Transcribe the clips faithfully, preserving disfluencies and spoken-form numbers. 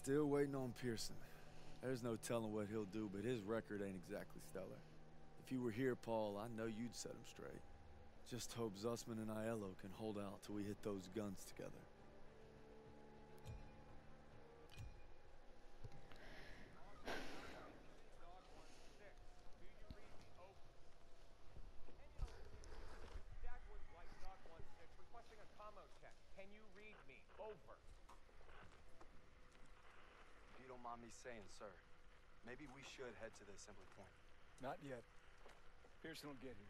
Still waiting on Pearson. There's no telling what he'll do, but his record ain't exactly stellar. If you were here, Paul, I know you'd set him straight. Just hope Zussman and Aiello can hold out till we hit those guns together. Me saying, sir, maybe we should head to the assembly point. Not yet. Pearson will get here.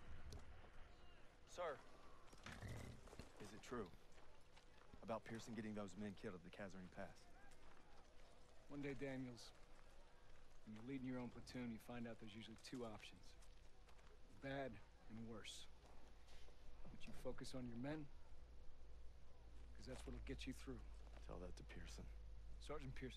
Sir, is it true about Pearson getting those men killed at the Kasserine Pass? One day, Daniels, when you're leading your own platoon, you find out there's usually two options. Bad and worse. But you focus on your men, because that's what'll get you through. Tell that to Pearson. Sergeant Pearson.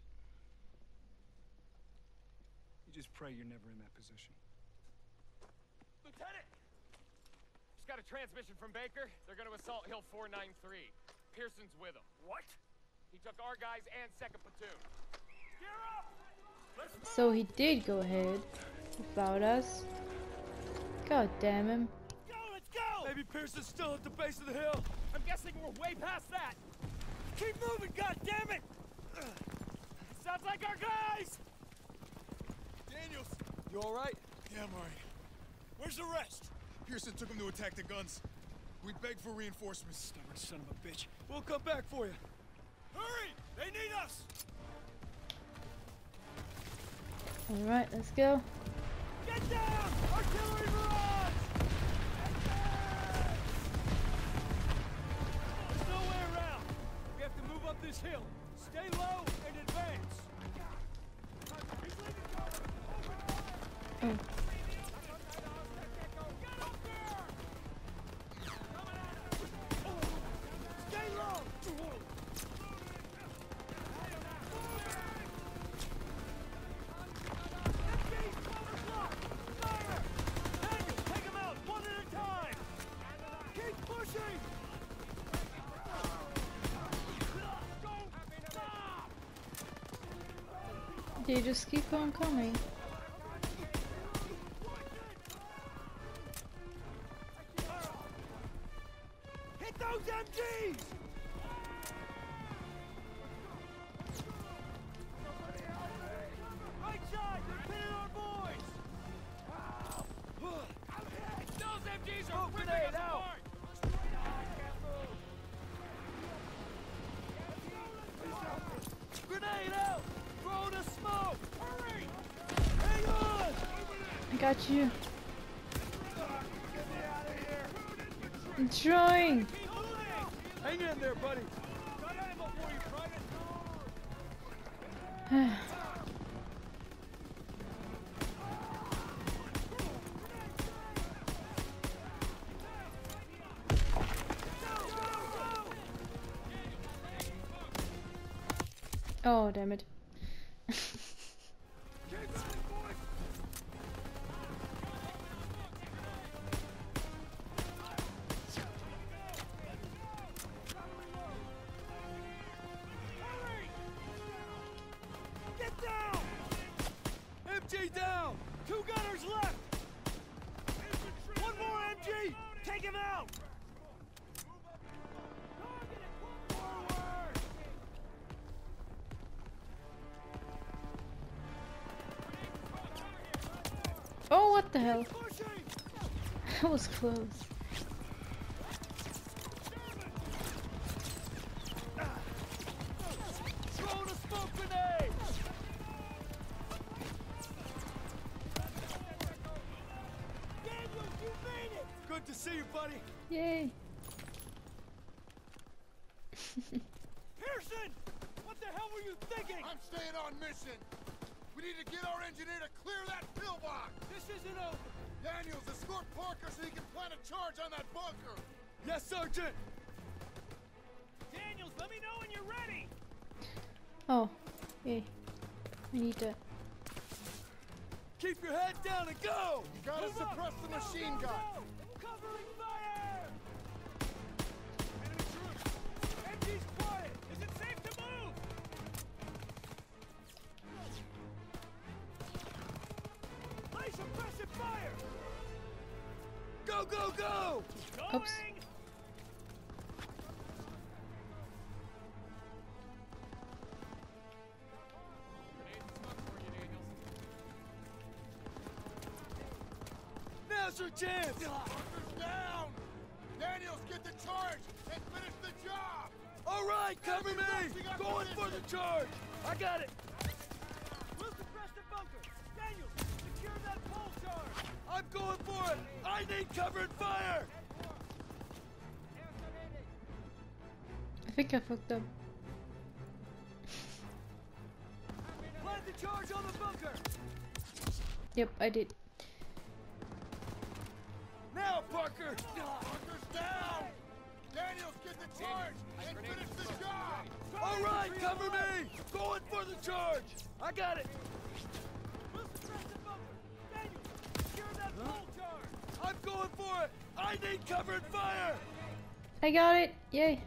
You just pray you're never in that position. Lieutenant! Just got a transmission from Baker. They're gonna assault Hill four nine three. Pearson's with them. What? He took our guys and second platoon. Gear up! Let's move! So he did go ahead without us. God damn him. Go, let's go! Maybe Pearson's still at the base of the hill. I'm guessing we're way past that. Keep moving, goddammit! Sounds like our guys! Daniels! You alright? Yeah, I'm alright. Where's the rest? Pearson took him to attack the guns. We begged for reinforcements. Stubborn son of a bitch. We'll come back for you. Hurry! They need us! Alright, let's go. Get down! Artillery barrage! There's no way around. We have to move up this hill. Stay low and advance. Oh. They just keep on coming. Hit those M Gs! Right side, they're pinning our boys! Those M Gs are ripping us apart! Grenade out! Throw the smoke! Hurry! Hang on! I got you. I'm trying. Hang in there, buddy. Got ammo for you, Private! Oh, damn it. Get down! M G down! Two gunners left! One more M G! Take him out! Forward! Oh, what the hell? Pushing! That was close. Throw the smoke grenade! Daniels, you made it! Good to see you, buddy. Yay. Pearson! What the hell were you thinking? I'm staying on mission! We need to get our engineer to clear that pillbox! This isn't over! Daniels, escort Parker so he can plant a charge on that bunker! Yes, Sergeant! Daniels, let me know when you're ready! Oh, yay. I need to. Keep your head down and go! You gotta Move suppress up. the Go, machine go, gun! go. Covering fire! Enemy troops! M G's quiet! Is it safe to move? go, go! Oops. Now's your chance! Bunker's down! Daniels, get the charge and finish the job! All right, cover me! Going for the charge! I got it! Wilson, press the bunker! Daniels, secure that pole charge! I'm going for it! I need cover and fire! I think I fucked up. Plant the charge on the bunker! Yep, I did. Now, Parker! Bunker's down! Daniels, get the charge and finish the job! All right, cover me! Going for the charge! I got it! Wilson, press the bunker! Daniels, secure that pole charge! I'm going for it! I need cover and fire! I got it! Yay!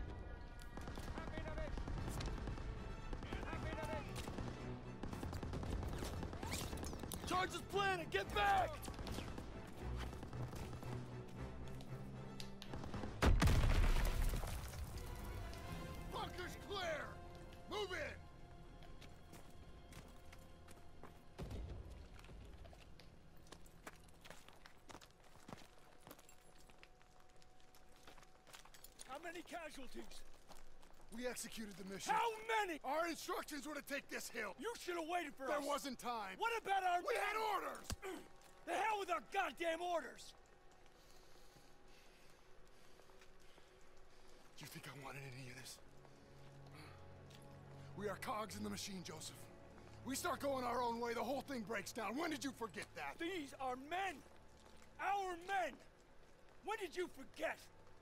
Charge is planted! Get back! Bunker's clear! Move in! How many casualties? We executed the mission. How many? Our instructions were to take this hill. You should have waited for There us. wasn't time. What about our... We had orders! The hell with our goddamn orders! Do you think I wanted any of this? We are cogs in the machine, Joseph. We start going our own way, the whole thing breaks down. When did you forget that? These are men! Our men! When did you forget?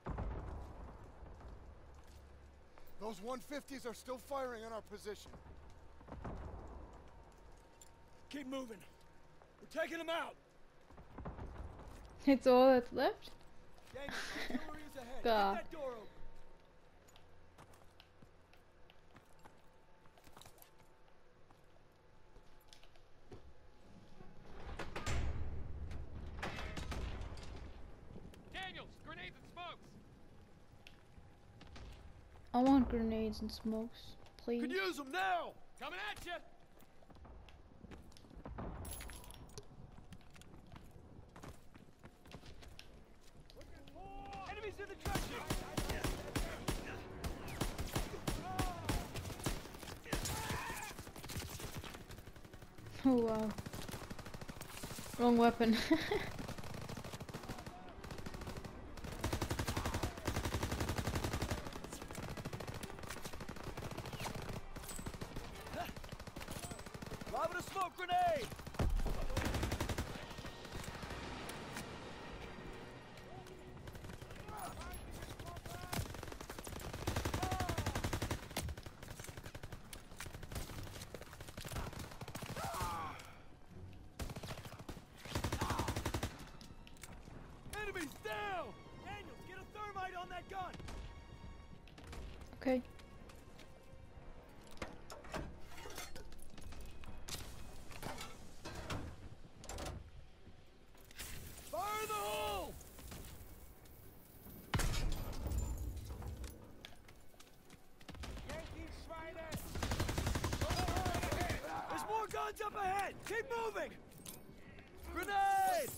Those one fifties are still firing on our position. Keep moving. We're taking them out. It's all that's left? Daniel, artillery is ahead. God. Get that door open. Daniels, grenades and smokes! I want grenades and smokes, please. Could use them now! Coming at you! Enemies in the trenches! Oh wow. Wrong weapon. Lobbing a smoke grenade! Enemies down! Daniels, get a thermite on that gun! Okay. Fire in the hole! There's more guns up ahead! Keep moving! Grenade!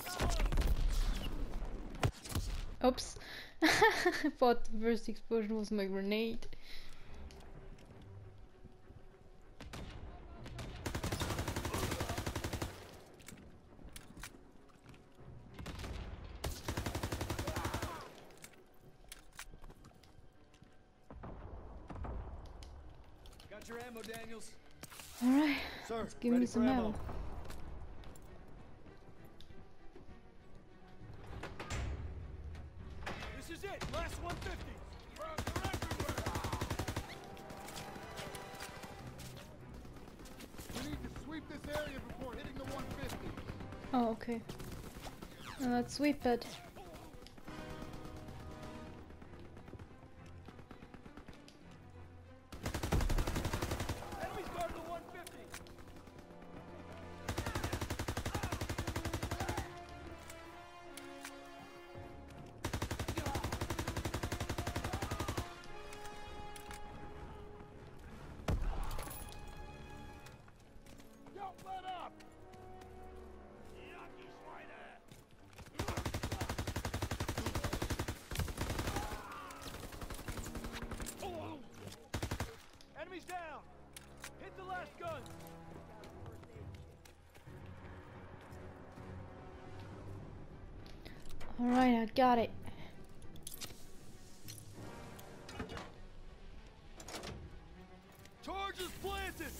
Oops. I thought the first explosion was my grenade. Got your ammo, Daniels. Alright, Sir, let's give ready me some for ammo. This is it. Last one fifty. We need to sweep this area before hitting the one fifty. Oh, okay. Now let's sweep it. Enemies guard the one fifty. Let up! Yucky Schweine! Enemies down! Hit the last gun! Alright, I got it. Charges planted!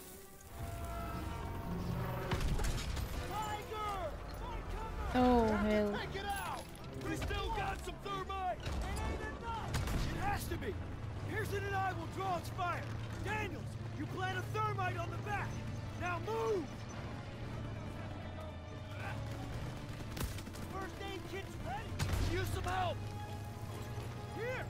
Tiger! Find cover! Oh, Have to hell. take it out! We still got some thermite! It ain't enough! It has to be! Pearson and I will draw its fire! Daniels, you plant a thermite on the back! Now move! First aid kit's ready! Use some help! Here!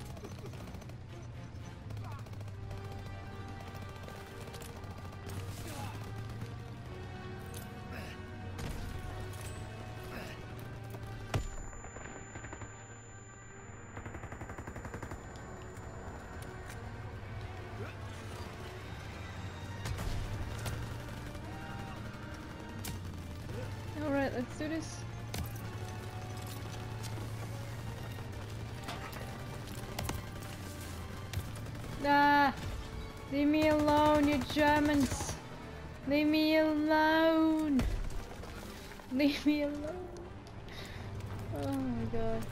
Alright, let's do this. Ah! Leave me alone, you Germans! Leave me alone! Leave me alone! Oh my god.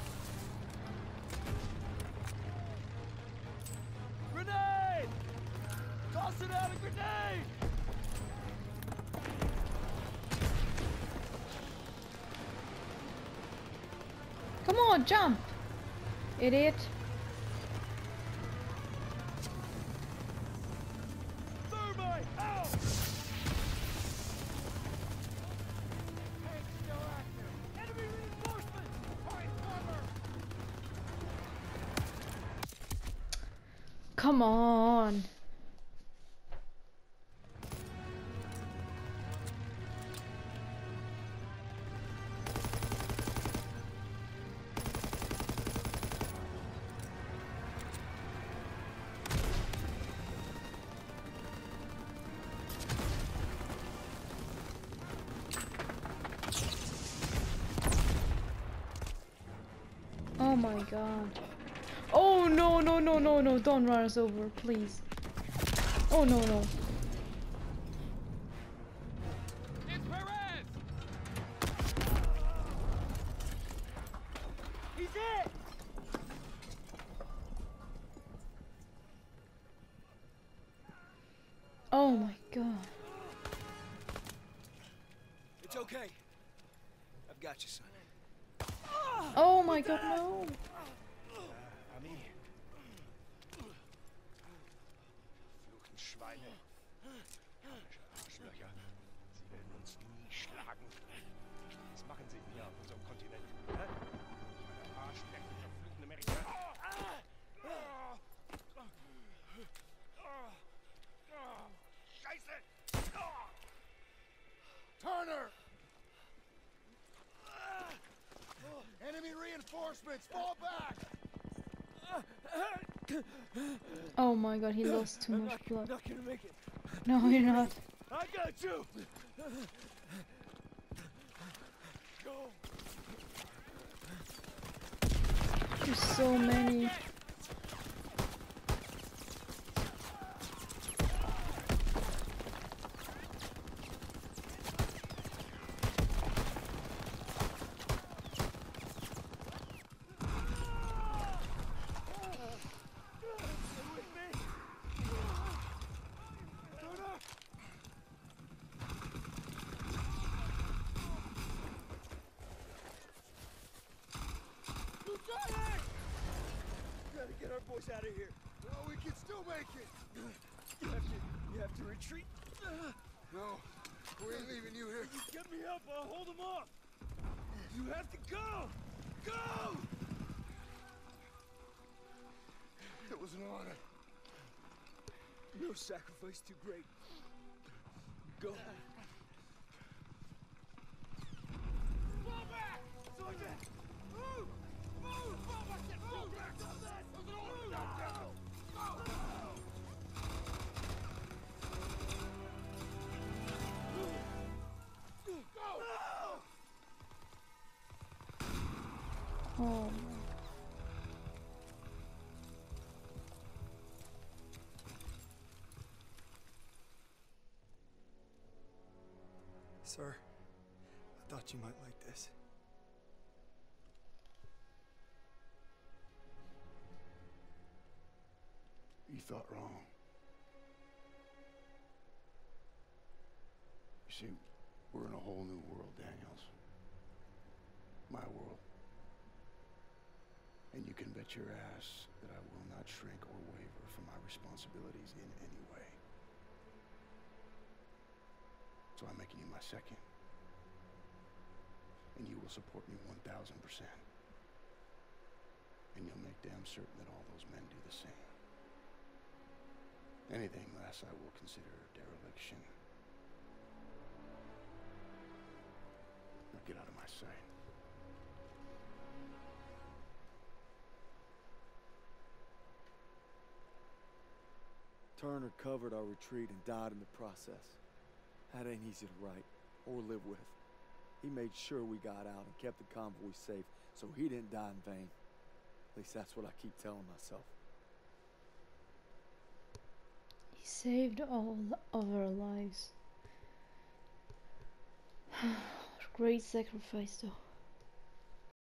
Grenade! Tossing out a grenade! Come on, jump! Idiot. Thermite out! Tank's still active. Enemy reinforcements! Find cover! Come on! Oh my god. Oh no no no no no, don't run us over, please. Oh no no. It's Perez! He's it! Oh my god. It's okay. I've got you, son. Oh my god, no. Ami. Fluchen Schweine. Arschlöcher. Sie werden uns nie schlagen. Was machen sie hier auf unserem Kontinent? Hä? Meine Arschlecken, verfluchten Amerikaner. Scheiße! Turner! Enemy reinforcements! Fall back! Oh my god, he lost too much blood. Not gonna make it. No, you're not. I got you! Go! There's so many. Gotta get our boys out of here. Well, we can still make it! You have to, you have to retreat. No, we ain't leaving you here. You get me up, I'll hold them off. You have to go! Go! It was an honor. No sacrifice too great. Go. Fall back! Sergeant! Move! Move! Fall back! Move back! Move back! Move back! Go! Oh. Sir, I thought you might like this. You thought wrong. You see, we're in a whole new world, Daniels. My world. And you can bet your ass that I will not shrink or waver from my responsibilities in any way. So I'm making you my second. And you will support me one thousand percent. And you'll make damn certain that all those men do the same. Anything less I will consider dereliction. Now get out of my sight. Turner covered our retreat and died in the process. That ain't easy to write or live with. He made sure we got out and kept the convoy safe, so he didn't die in vain. At least that's what I keep telling myself. He saved all of our lives. Great sacrifice, though.